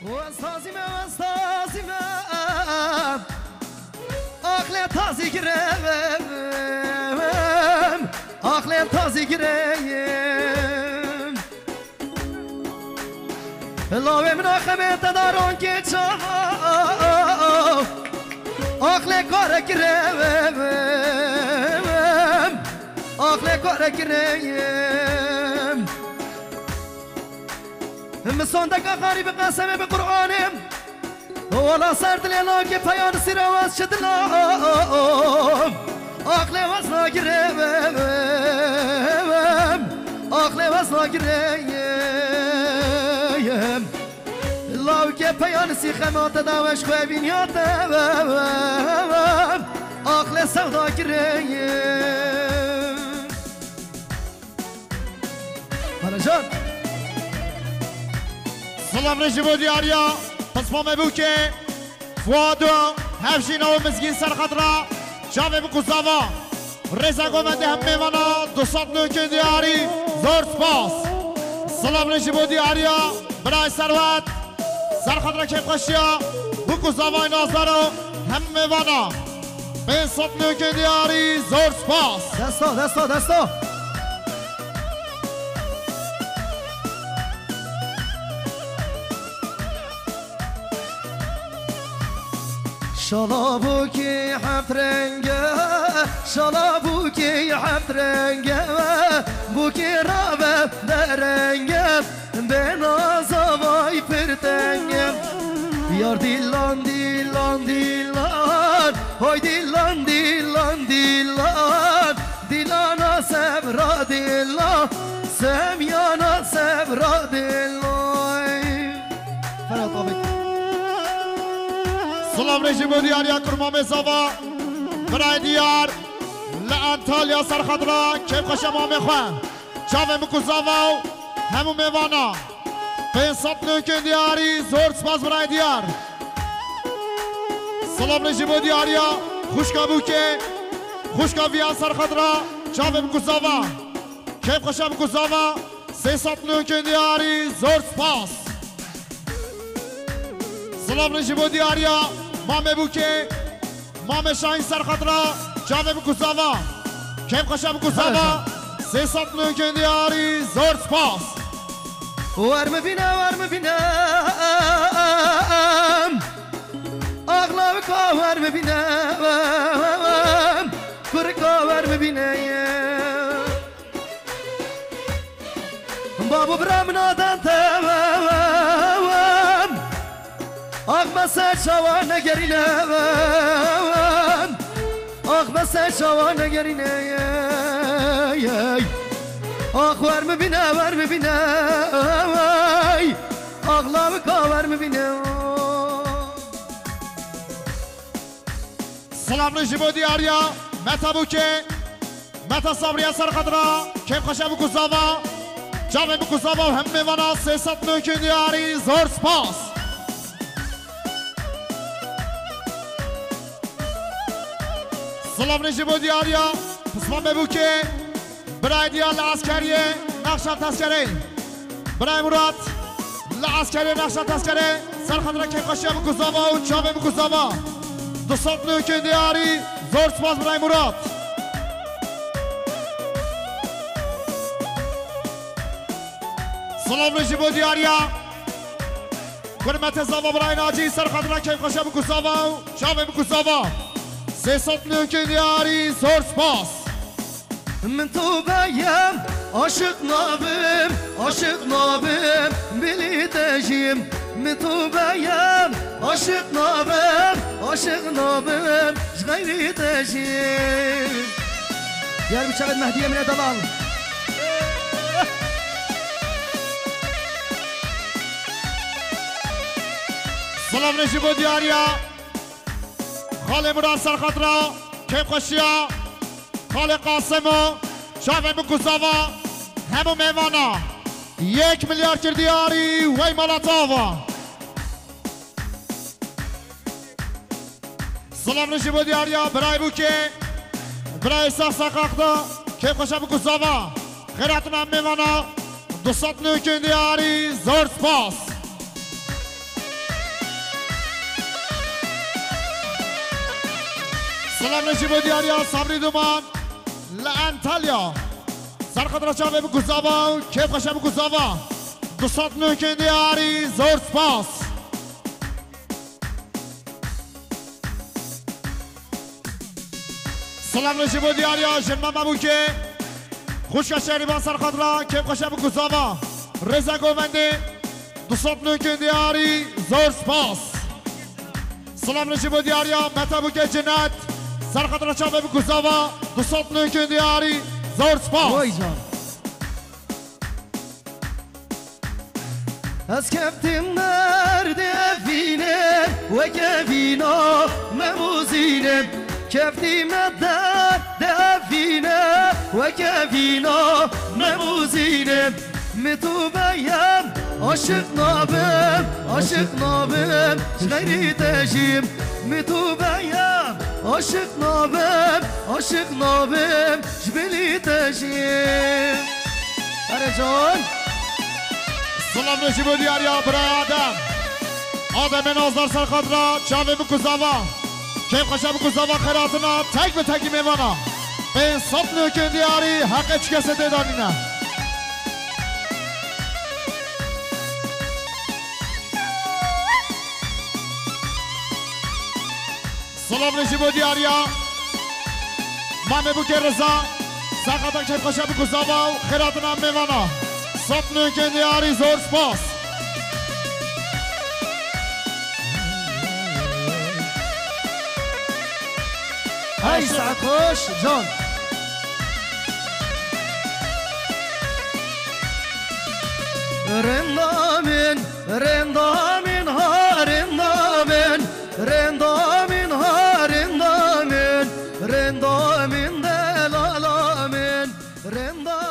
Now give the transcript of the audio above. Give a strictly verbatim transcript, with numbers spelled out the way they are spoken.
واستازیم واستازیم آخل تازی گرم آخل تازی گرم لاوه من آخمه تدارون که چا آخل کار گرم آخل کار گرم مساندك غريب قسم بقرآنم ولا صرت لنا كي بيان سيرواز شدلام أخلي وصنا قريم أخلي وصنا قريم الله كي بيان سيخما تداوش خوابين ياتم أخلي سودا قريم هلا جان سلام رجب دیاریا پس ما مبوکه فوادو هفشینا و مزگین سرخطرا جامع بکوزاوا رزا گومنده هم میوانا دو سات نوکن دیاری زور سپاس سلام رجب دیاریا برای سروت سرخطرا کم قشیا بکوزاوا نازدارو هم میوانا به سات نوکن دیاری زور سپاس دستا دستا دستا شالا بوكي حفت رنگه شالا بوكي حفت رنگه بوكي رابه درنگه بنازا وای پرتنگه یار دیلان دیلان دیلان های دیلان دیلان دیلان دیلانا سبرا دیلان سمیانا سبرا دیلان فرات آبک سلام رجب دیاریا کرمام زوا برای دیار لانتالیا سرخضرا کم قشم آمه خواه چاوه مکوزاوا همو میوانا به سات نوکن دیاری زور سپاس برای دیار سلام رجب دیاریا خوشکا بوکه خوشکا ویا سرخضرا چاوه مکوزاوا کم قشم مکوزاوا سه سات نوکن دیاری زور سپاس سلام رجب دیاریا مامه بوکه مامه شاین سرخطرا جاوه بکوزاوا کم قشم بکوزاوا سه سات نوکن دیاری زور سپاس ورم بینم ورم بینم اغلا بکا ورم بینم کرکا ورم بینم بابو برام نادن تمام آخ بس شوان نگرینم آخ بس شوان نگرینم آخ ورم بینم ورم بینم آغلا بکا ورم بینم سلام رجب دیاریا متا بوکه متا صبریا سرخطرا کم قشم بکوزاوا جامع بکوزاوا هم میوانا سه سات نوکن دیاری زور سپاس سلام رجب دیاریا پسمان ببوکه برای دیار لعسکریه نقشت تسکره برای مراد لعسکریه نقشت تسکره سرخطره که قشیه بکوزاوا و چابه بکوزاوا دو سات نوکن دیاری زور سپاس برای مراد سلام رجب دیاریا کرمت زاوا برای ناجی سرخطره که قشیه بکوزاوا و چابه بکوزاوا سه سات نوکن دیاری زور سپاس من تو بایم عاشق نابم عاشق نابم بلی تجیم من تو بایم عاشق نابم عاشق نابم غیری تجیم دیار بچقد مهدیه من دلال سلام رجب دیاریا خاله مراد سرخطرا کم قشیا خاله قاسمو شاوه مکوزاوا همو میوانا یک میلیارد کردیاری وی مالاتاوا سلام رجب دیاریا برای بوکه برای ساق ساقاقدا کم قشا مکوزاوا خیراتون هم میوانا دو سات نوکن دیاری زور سپاس سلام نجیب و دیاریا صبری دومان لانتالیا سرخط را به گزاوا کیف خشم گزاوا دوستات نوکن دیاری زور سپاس سلام نجیب و دیاریا جنما مبوکه خوشک شهریبان سرخط را کیف خشم گزاوا رضا گوونده دوستات نوکن دیاری زور سپاس سلام نجیب و دیاریا متابوکه جنت سرخط را چاوه بگذاوا دوستات نوکن دیاری زور سپاس وای جان از کفتیم مرد افینه و کفینا مموزینه کفتیم مرد افینه و کفینا مموزینه متو بیم عاشق نابم عاشق نابم غیری تجیم متو بیم عاشق نابم عاشق نابم جبلی تجیم اره جان سلام نجیب و دیاریا برای آدم آدم نازدار سرخط را چاوه بکزاوا کیف خشه بکزاوا خیراتنا تک به تکی میوانا به صد نوکن دیاری حق چی کسی دیدانینا سلام نجیب و دیاریا مامه بوکه رزا ساقاتا کیف خشه بکزاوا خیراتنا میوانا صد نوکن دیاری زور سپاس های سعکوش جان رندامین رندامین ها رندامین رندامین ها رندامین رندامین دلالامین رندامین